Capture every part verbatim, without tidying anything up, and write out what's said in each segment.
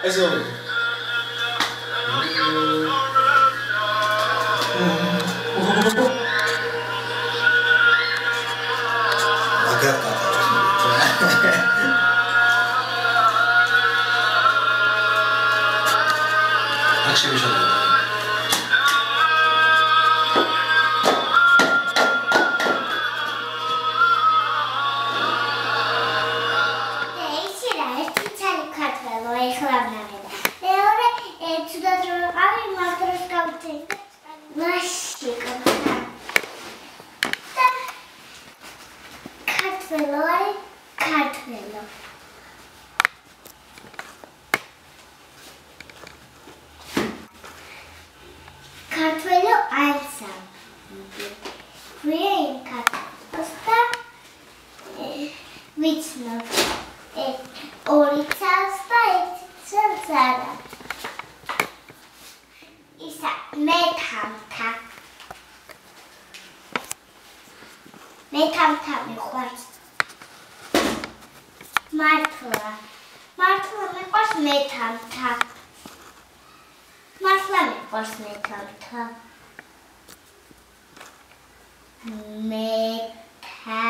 Eso. 확실히 셨네. Cartvello, cartvello. Cartvello alza. Qui in cartvello sta vicino. E ulica sta e zanzara. Isa metamta. Metamta მიყვარს. მართლა. მართლა მიყვარს მეთავთა. მართლა მიყვარს მეთავთა. მეთა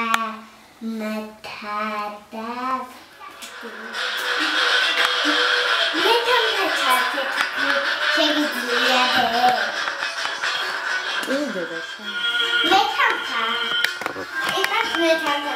მეთადა. მეთავთა ჩართე შეგიძლია დე. უდადასა. მეთავთა. ეკაც მეთავთა.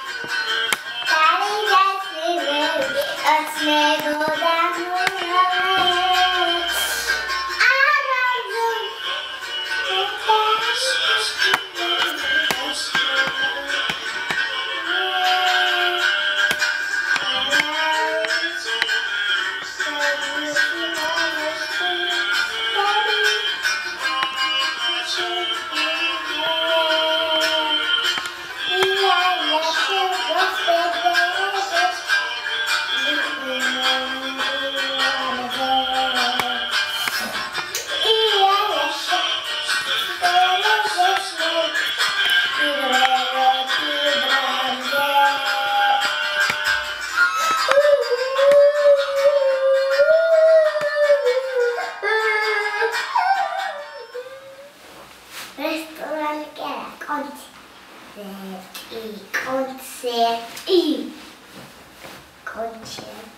Concerti. Concerti.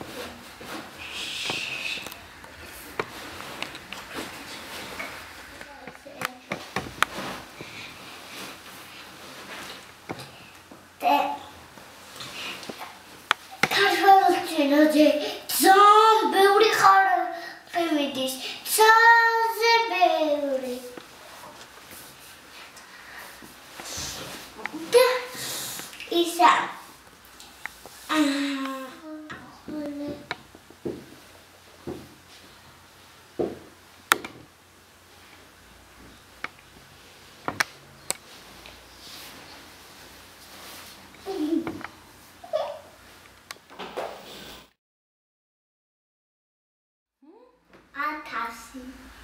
Cartvello zombie ხარ ფემიდის ცაზე ბევრი და ისა ათასი